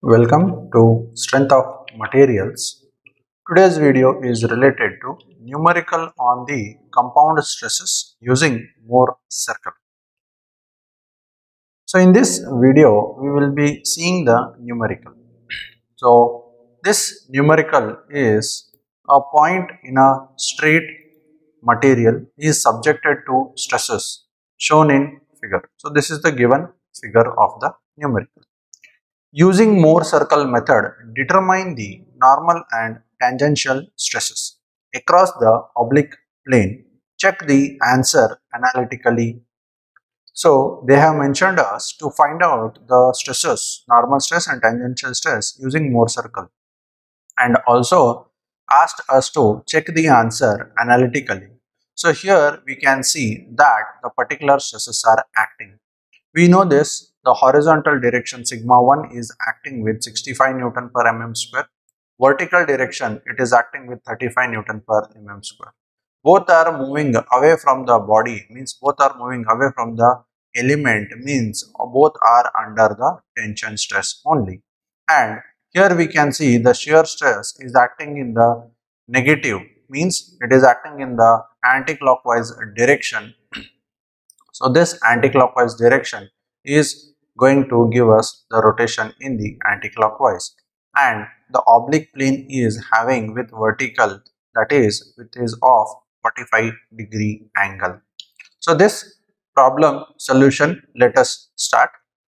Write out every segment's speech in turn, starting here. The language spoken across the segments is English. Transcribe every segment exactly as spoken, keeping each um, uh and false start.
Welcome to Strength of Materials. Today's video is related to numerical on the compound stresses using Mohr circle. So in this video we will be seeing the numerical. So this numerical is a point in a straight material is subjected to stresses shown in figure. So this is the given figure of the numerical. Using Mohr circle method, determine the normal and tangential stresses across the oblique plane. Check the answer analytically. So they have mentioned us to find out the stresses, normal stress and tangential stress using Mohr circle, and also asked us to check the answer analytically. So here we can see that the particular stresses are acting. We know this, the horizontal direction sigma one is acting with sixty-five Newton per mm square. Vertical direction it is acting with thirty-five Newton per mm square. Both are moving away from the body, means both are moving away from the element, means both are under the tension stress only. And here we can see the shear stress is acting in the negative, means it is acting in the anti-clockwise direction. So this anti-clockwise direction is going to give us the rotation in the anti-clockwise, and the oblique plane is having with vertical, that is with is of forty-five degree angle. So this problem solution, let us start.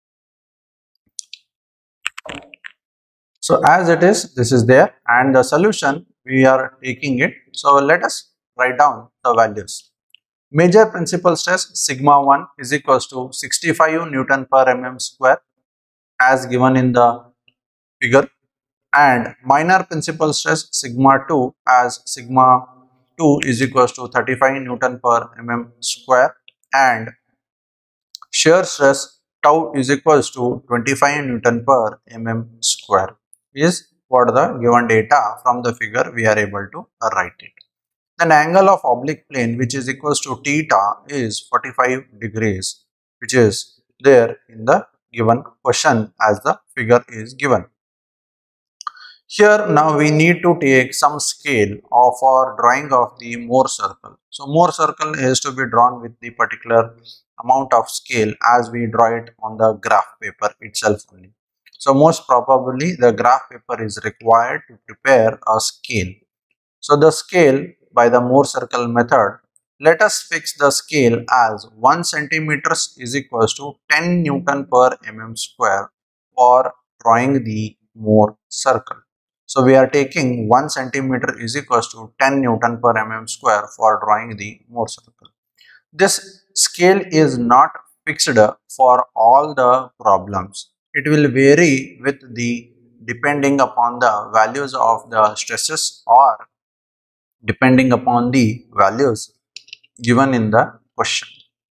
So as it is, this is there, and the solution we are taking it. So let us write down the values. Major principal stress sigma one is equals to sixty-five Newton per mm square as given in the figure, and minor principal stress sigma two as sigma two is equals to thirty-five Newton per mm square, and shear stress tau is equals to twenty-five Newton per mm square is what the given data from the figure we are able to write it. Then angle of oblique plane, which is equals to theta, is forty-five degrees, which is there in the given question as the figure is given. Here now we need to take some scale of our drawing of the Mohr circle. So Mohr circle is to be drawn with the particular amount of scale as we draw it on the graph paper itself only. So most probably the graph paper is required to prepare a scale. So the scale by the Mohr circle method, let us fix the scale as one centimeter is equals to ten Newton per mm square for drawing the Mohr circle. So we are taking one centimeter is equals to ten Newton per mm square for drawing the Mohr circle. This scale is not fixed for all the problems. It will vary with the depending upon the values of the stresses or depending upon the values given in the question.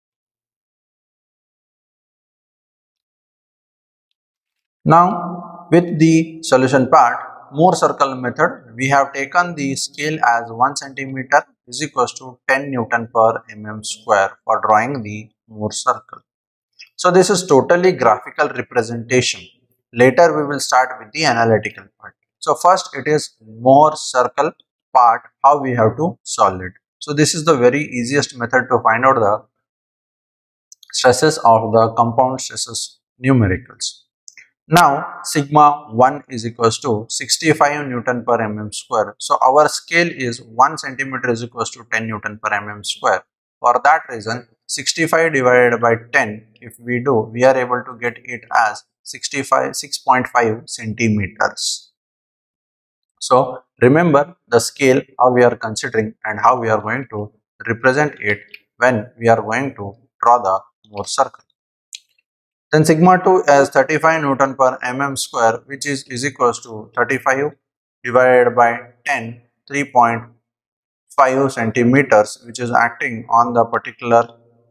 Now with the solution part, Mohr circle method, we have taken the scale as one centimeter is equals to ten Newton per mm square for drawing the Mohr circle. So this is totally graphical representation. Later we will start with the analytical part. So first it is Mohr circle part, how we have to solve it. So this is the very easiest method to find out the stresses of the compound stresses numericals. Now sigma one is equals to sixty-five Newton per mm square. So our scale is one centimeter is equals to ten Newton per mm square. For that reason sixty-five divided by ten, if we do, we are able to get it as sixty-five, six point five centimeters. So remember the scale how we are considering and how we are going to represent it when we are going to draw the Mohr circle. Then sigma two as thirty-five Newton per mm square, which is, is equals to thirty-five divided by ten, three point five centimeters, which is acting on the particular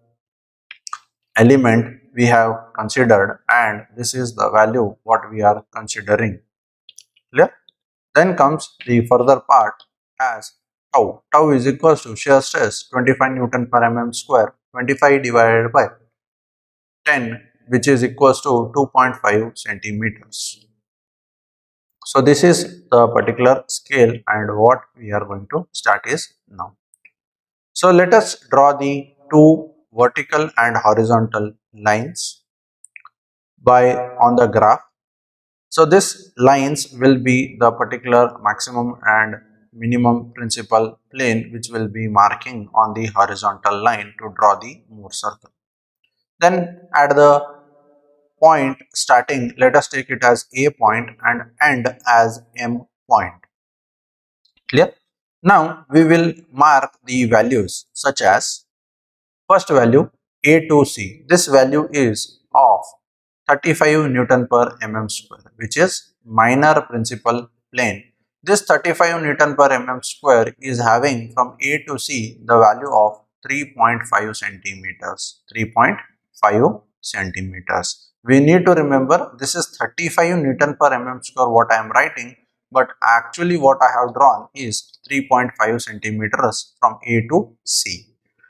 element we have considered, and this is the value what we are considering. Clear? Then comes the further part as tau. Tau is equals to shear stress twenty-five Newton per mm square, twenty-five divided by ten, which is equals to two point five centimeters. So this is the particular scale, and what we are going to start is now. So let us draw the two vertical and horizontal lines by on the graph. So this lines will be the particular maximum and minimum principal plane which will be marking on the horizontal line to draw the Mohr circle. Then at the point starting, let us take it as A point and end as M point. Clear? Now we will mark the values such as first value A to C. This value is of thirty-five Newton per mm square, which is minor principal plane. This thirty-five Newton per mm square is having from A to C the value of three point five centimeters. three point five centimeters. We need to remember this is thirty-five Newton per mm square what I am writing, but actually what I have drawn is three point five centimeters from A to C.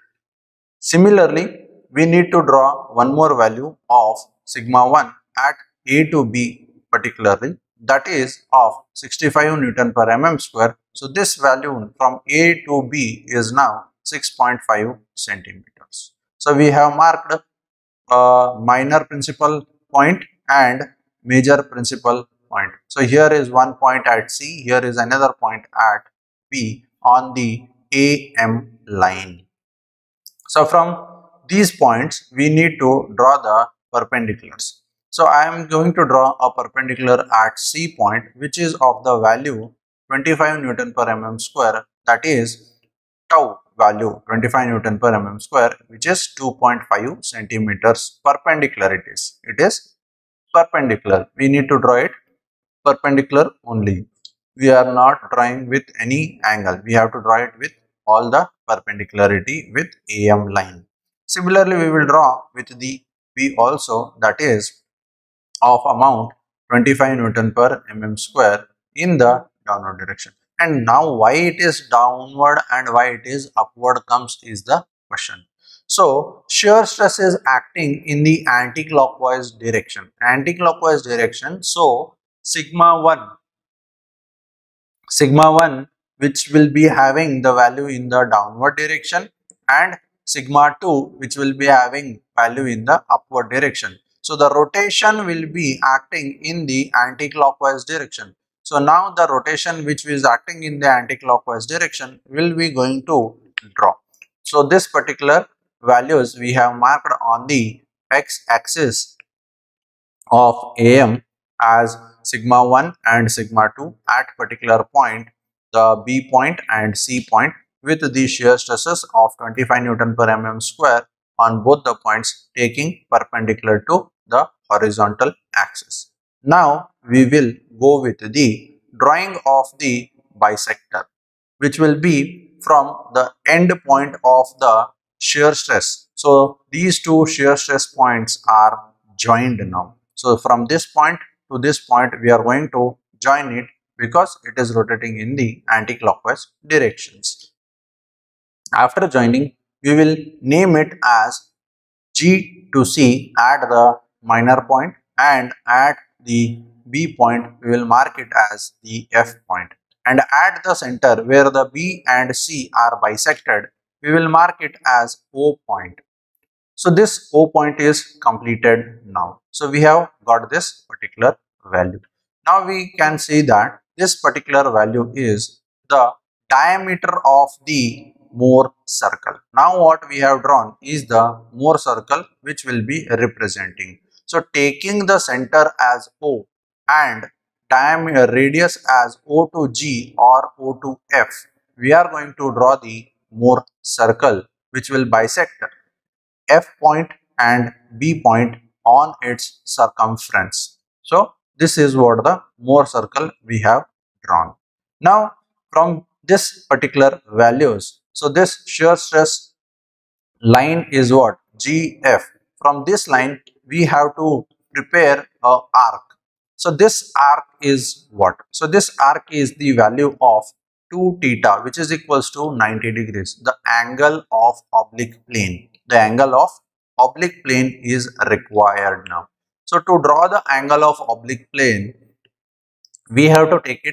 Similarly, we need to draw one more value of sigma one at A to B particularly, that is of sixty-five Newton per mm square. So this value from A to B is now six point five centimeters. So we have marked a minor principal point and major principal point. So here is one point at C, here is another point at B on the A M line. So from these points we need to draw the perpendiculars. So I am going to draw a perpendicular at C point which is of the value twenty-five Newton per mm square, that is tau value twenty-five Newton per mm square, which is two point five centimeters. Perpendicular it is. It is perpendicular. We need to draw it perpendicular only. We are not drawing with any angle. We have to draw it with all the perpendicularity with A M line. Similarly, we will draw with the B also, that is of amount twenty-five Newton per mm square in the downward direction. And now why it is downward and why it is upward comes is the question. So shear stress is acting in the anti-clockwise direction. Anti-clockwise direction. So sigma one, sigma one which will be having the value in the downward direction, and sigma two which will be having value in the upward direction. So the rotation will be acting in the anti-clockwise direction. So now the rotation which is acting in the anti-clockwise direction will be going to draw. So this particular values we have marked on the x-axis of A M as sigma one and sigma two at particular point, the B point and C point, with the shear stresses of twenty-five Newton per mm square on both the points taking perpendicular to the horizontal axis. Now we will go with the drawing of the bisector, which will be from the end point of the shear stress. So these two shear stress points are joined now. So from this point to this point we are going to join it because it is rotating in the anti-clockwise directions. After joining, we will name it as G to C at the minor point, and at the B point we will mark it as the F point, and at the center where the B and C are bisected we will mark it as O point. So this O point is completed now. So we have got this particular value. Now we can see that this particular value is the diameter of the Mohr circle. Now what we have drawn is the Mohr circle which will be representing. So taking the center as O and diameter radius as O to G or O to F, we are going to draw the Mohr circle which will bisect F point and B point on its circumference. So this is what the Mohr circle we have drawn. Now from this particular values, so this shear stress line is what? G F. From this line we have to prepare a arc. So this arc is what? So this arc is the value of two theta, which is equals to ninety degrees, the angle of oblique plane. The angle of oblique plane is required now. So to draw the angle of oblique plane, we have to take it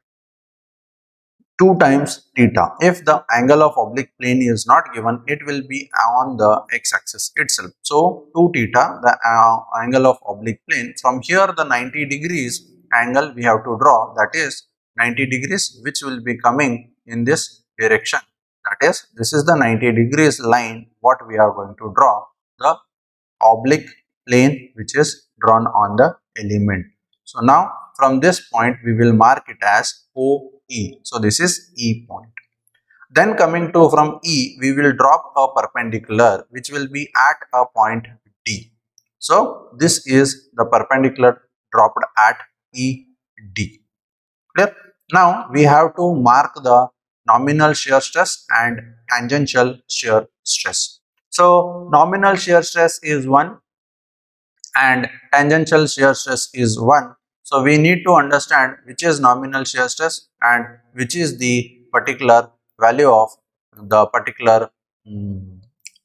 two times theta. If the angle of oblique plane is not given, it will be on the x-axis itself. So two theta, the uh, angle of oblique plane. From here the ninety degrees angle we have to draw, that is ninety degrees, which will be coming in this direction. That is, this is the ninety degrees line what we are going to draw, the oblique plane which is drawn on the element. So now from this point we will mark it as O E. So this is E point. Then coming to from E, we will drop a perpendicular which will be at a point D. So this is the perpendicular dropped at E D. Clear? Now we have to mark the nominal shear stress and tangential shear stress. So nominal shear stress is one and tangential shear stress is one. So we need to understand which is nominal shear stress and which is the particular value of the particular um,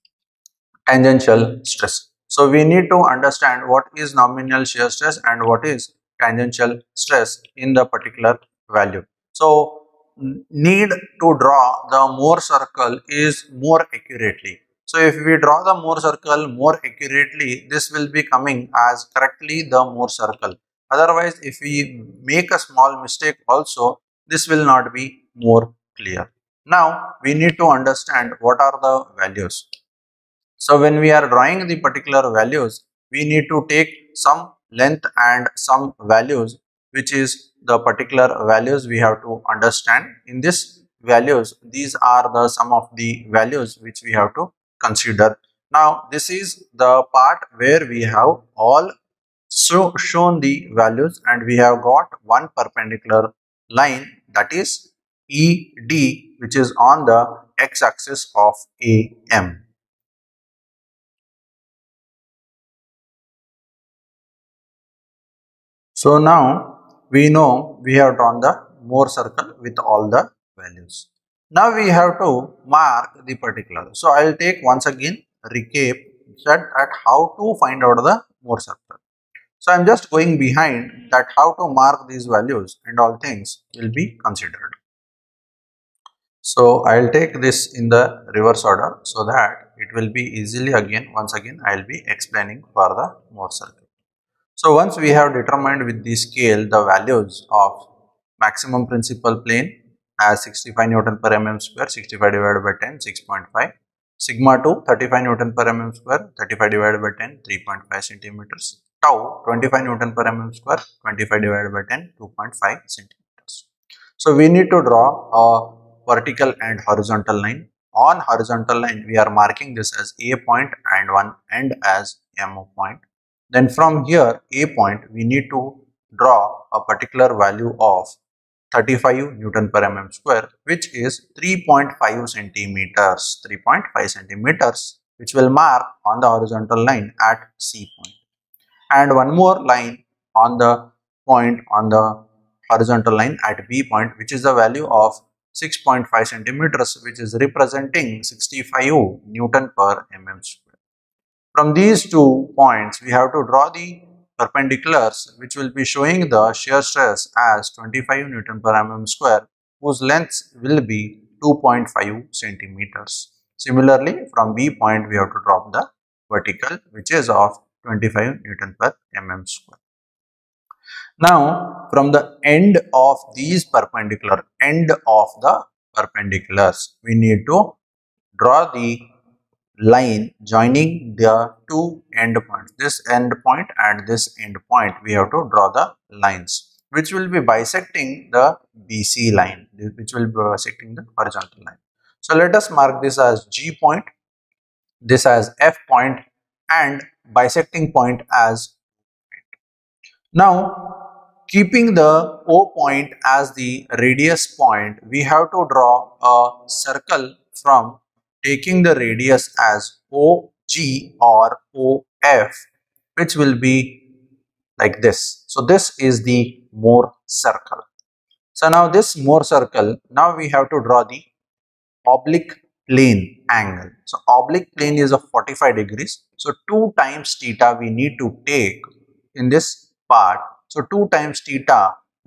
tangential stress. So we need to understand what is nominal shear stress and what is tangential stress in the particular value. So need to draw the Mohr circle is more accurately. So if we draw the Mohr circle more accurately, this will be coming as correctly the Mohr circle. Otherwise, if we make a small mistake also, this will not be more clear. Now, we need to understand what are the values. So when we are drawing the particular values, we need to take some length and some values, which is the particular values we have to understand. In this values, these are the some of the values which we have to consider. Now this is the part where we have all so shown the values and we have got one perpendicular line, that is E D, which is on the x-axis of A M. So now we know we have drawn the Mohr circle with all the values. Now we have to mark the particular. So I will take once again recap that at how to find out the Mohr circle. So I am just going behind that how to mark these values and all things will be considered. So I will take this in the reverse order so that it will be easily again once again I will be explaining for the Mohr circle. So once we have determined with the scale the values of maximum principal plane as sixty-five Newton per mm square, sixty-five divided by ten, six point five, sigma two, thirty-five Newton per mm square, thirty-five divided by ten, three point five centimeters, tau, twenty-five Newton per mm square, twenty-five divided by ten, two point five centimeters. So we need to draw a vertical and horizontal line. On horizontal line, we are marking this as A point and one end as M point. Then from here A point we need to draw a particular value of thirty-five Newton per mm square, which is three point five centimeters, three point five centimeters, which will mark on the horizontal line at C point. And one more line on the point on the horizontal line at B point, which is the value of six point five centimeters, which is representing sixty-five Newton per mm square. From these two points, we have to draw the perpendiculars which will be showing the shear stress as twenty-five Newton per mm square, whose length will be two point five centimeters. Similarly, from B point we have to drop the vertical which is of twenty-five Newton per mm square. Now, from the end of these perpendicular, end of the perpendiculars, we need to draw the line joining the two end points, this end point and this end point. We have to draw the lines which will be bisecting the B C line, which will be bisecting the horizontal line. So let us mark this as G point, this as F point, and bisecting point as point. Now keeping the O point as the radius point, we have to draw a circle from taking the radius as O G or O F, which will be like this. So this is the Mohr circle. So now this Mohr circle, now we have to draw the oblique plane angle. So oblique plane is of forty-five degrees. So two times theta we need to take in this part. So two times theta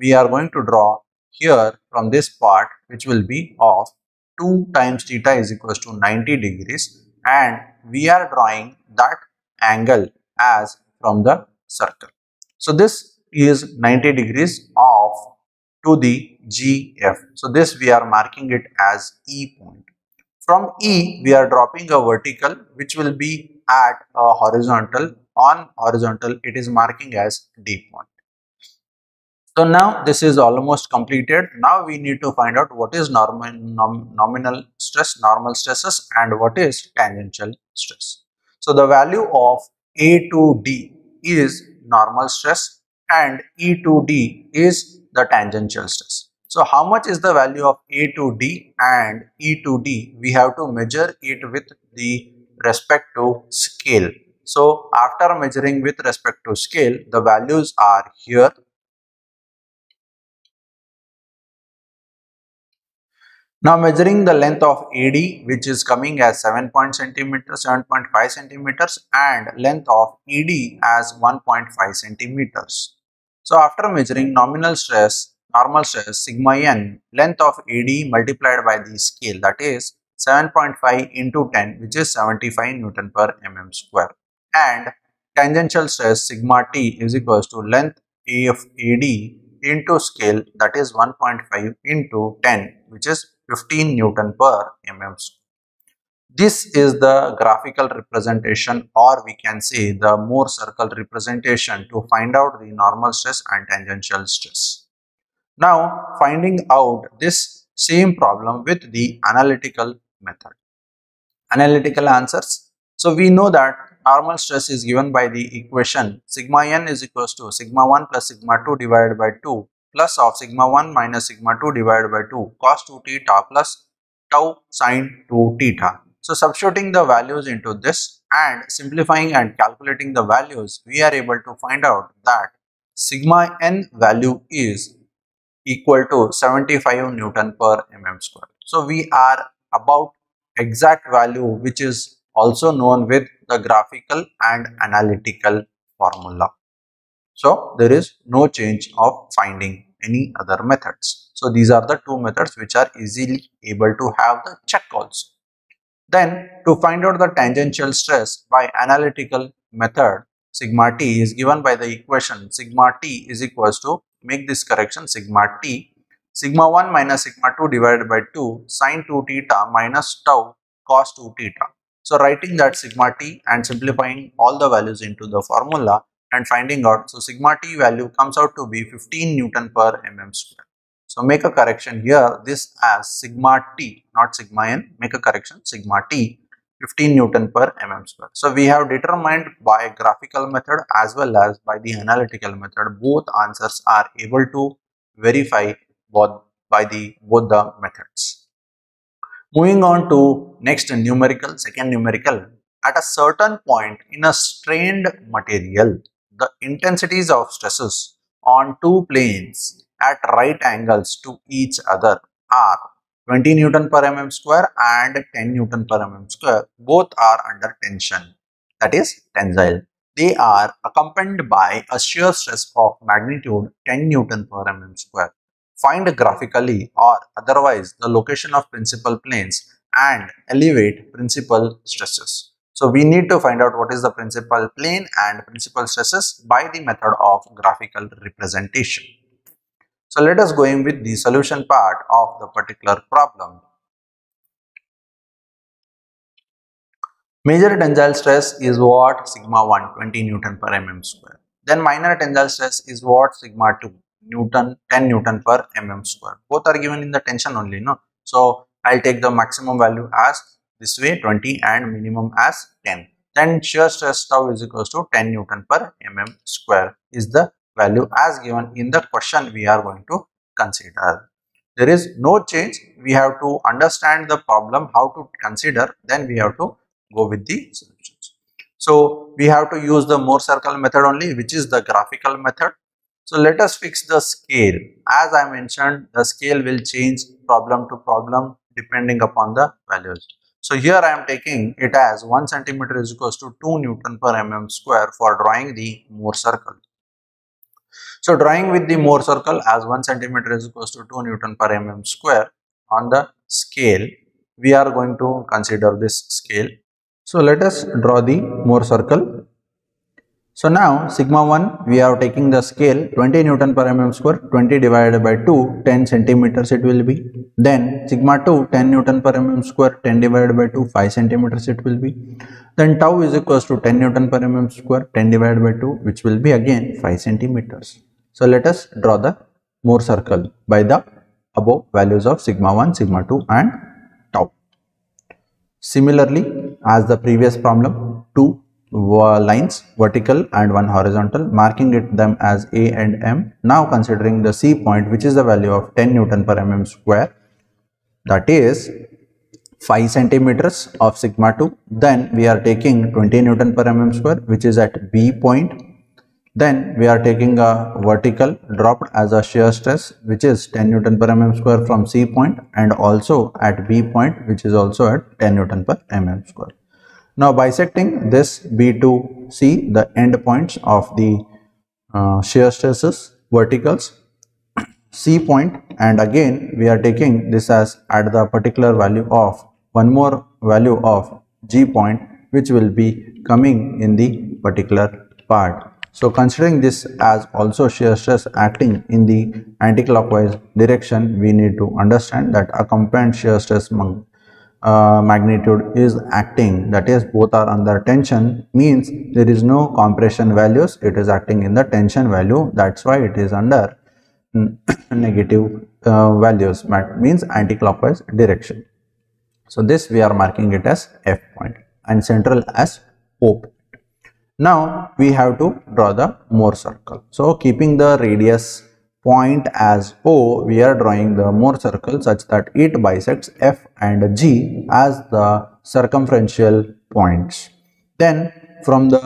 we are going to draw here from this part, which will be of two times theta is equals to ninety degrees, and we are drawing that angle as from the circle. So this is ninety degrees off to the G F. So this we are marking it as E point. From E we are dropping a vertical which will be at a horizontal. On horizontal it is marking as D point. So now this is almost completed. Now we need to find out what is normal, nom, nominal stress, normal stresses, and what is tangential stress. So the value of A to D is normal stress and E to D is the tangential stress. So how much is the value of A to D and E to D? We have to measure it with the respect to scale. So after measuring with respect to scale, the values are here. Now measuring the length of A D, which is coming as seven point centimeters, seven point five centimeters, and length of E D as one point five centimeters. So after measuring nominal stress, normal stress sigma n, length of A D multiplied by the scale, that is seven point five into ten, which is seventy-five Newton per mm square, and tangential stress sigma t is equals to length of A D into scale, that is one point five into ten, which is fifteen Newton per mm square. This is the graphical representation, or we can say the Mohr circle representation, to find out the normal stress and tangential stress. Now finding out this same problem with the analytical method. Analytical answers. So we know that normal stress is given by the equation sigma n is equals to sigma one plus sigma two divided by two plus of sigma one minus sigma two divided by two cos two theta plus tau sin two theta. So substituting the values into this and simplifying and calculating the values, we are able to find out that sigma n value is equal to seventy-five Newton per mm square. So we are about exact value, which is also known with the graphical and analytical formula. So there is no change of finding any other methods. So these are the two methods which are easily able to have the check also. Then to find out the tangential stress by analytical method, sigma t is given by the equation sigma t is equals to, make this correction, sigma t sigma one minus sigma two divided by two sin two theta minus tau cos two theta. So writing that sigma t and simplifying all the values into the formula and finding out, so sigma t value comes out to be fifteen Newton per mm square. So make a correction here, this as sigma t, not sigma n, make a correction, sigma t fifteen Newton per mm square. So we have determined by graphical method as well as by the analytical method, both answers are able to verify both by the both the methods. Moving on to next numerical, second numerical. At a certain point in a strained material, the intensities of stresses on two planes at right angles to each other are twenty Newton per mm square and ten Newton per mm square. Both are under tension, that is tensile. They are accompanied by a shear stress of magnitude ten Newton per mm square. Find graphically or otherwise the location of principal planes and elevate principal stresses. So we need to find out what is the principal plane and principal stresses by the method of graphical representation. So let us go in with the solution part of the particular problem. Major tensile stress is what? Sigma one, twenty Newton per mm square. Then minor tensile stress is what? Sigma two, Newton, ten Newton per mm square. Both are given in the tension only, no? So I'll take the maximum value as this way, twenty, and minimum as ten. Then shear stress tau is equals to ten Newton per mm square is the value as given in the question we are going to consider. There is no change. We have to understand the problem, how to consider, then we have to go with the solutions. So we have to use the Mohr circle method only, which is the graphical method. So let us fix the scale. As I mentioned, the scale will change problem to problem depending upon the values. So here I am taking it as one centimeter is equals to two Newton per mm square for drawing the Mohr circle. So drawing with the Mohr circle, as one centimeter is equals to two Newton per mm square on the scale, we are going to consider this scale. So let us draw the Mohr circle. So now sigma one, we are taking the scale twenty Newton per mm square, twenty divided by two, ten centimeters it will be. Then sigma two, ten Newton per mm square, ten divided by two, five centimeters it will be. Then tau is equals to ten Newton per mm square, ten divided by two, which will be again five centimeters. So let us draw the Mohr circle by the above values of sigma one, sigma two and tau. Similarly, as the previous problem, two lines, vertical and one horizontal, marking it them as A and M. Now considering the C point, which is the value of ten Newton per mm square, that is five centimeters of sigma two. Then we are taking twenty Newton per mm square, which is at B point. Then we are taking a vertical dropped as a shear stress, which is ten Newton per mm square from C point, and also at B point, which is also at ten Newton per mm square. Now bisecting this B to C, the end points of the uh, shear stresses, verticals, C point, and again we are taking this as at the particular value of one more value of G point, which will be coming in the particular part. So considering this as also shear stress acting in the anti-clockwise direction, we need to understand that a combined shear stress Uh, magnitude is acting, that is both are under tension, means there is no compression values, it is acting in the tension value, that's why it is under negative uh, values, means anti-clockwise direction. So this we are marking it as F point and central as O point. Now we have to draw the Mohr circle. So keeping the radius point as O, we are drawing the Mohr circle such that it bisects F and G as the circumferential points. Then from the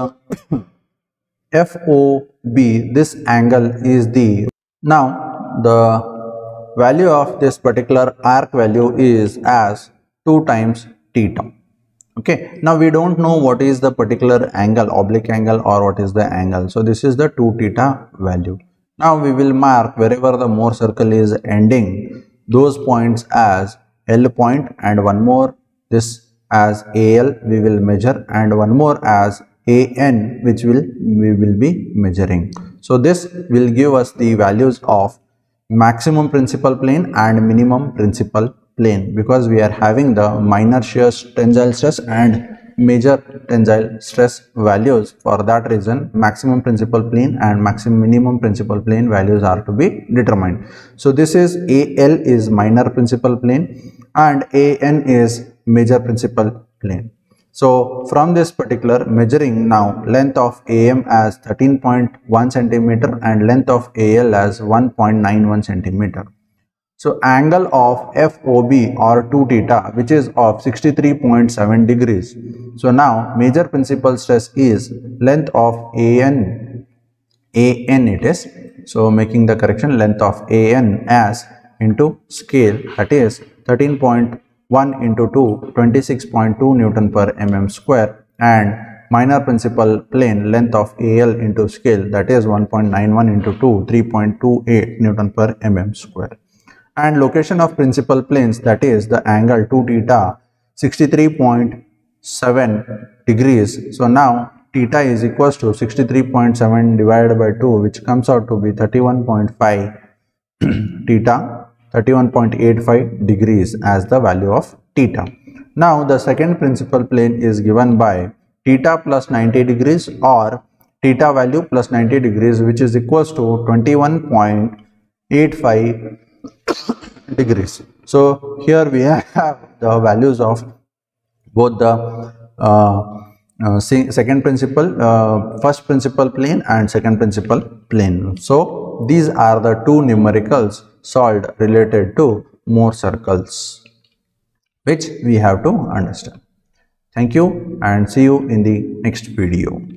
F O B, this angle is the, now the value of this particular arc value is as two times theta. Okay, now we don't know what is the particular angle, oblique angle or what is the angle. So this is the two theta value. Now we will mark wherever the Mohr circle is ending those points as L point, and one more this as A L we will measure, and one more as A N which will we will be measuring. So this will give us the values of maximum principal plane and minimum principal plane, because we are having the minor shear tensile stress and major tensile stress values. For that reason maximum principal plane and maximum minimum principal plane values are to be determined. So this is A L is minor principal plane and A N is major principal plane. So from this particular measuring, now length of A M as thirteen point one centimeter and length of A L as one point nine one centimeter. So angle of F O B or two theta, which is of sixty-three point seven degrees. So now major principal stress is length of A N, A N it is. So making the correction, length of A N as into scale, that is thirteen point one into two, twenty-six point two Newton per mm square, and minor principal plane length of A L into scale, that is one point nine one into two, three point two eight Newton per mm square. And location of principal planes, that is the angle two theta, sixty-three point seven degrees. So now theta is equals to sixty-three point seven divided by two, which comes out to be thirty-one point five theta, thirty-one point eight five degrees as the value of theta. Now the second principal plane is given by theta plus ninety degrees or theta value plus ninety degrees, which is equals to twenty-one point eight five degrees. So here we have the values of both the uh, uh, second principal, uh, first principal plane and second principal plane. So these are the two numericals solved related to Mohr circles, which we have to understand. Thank you and see you in the next video.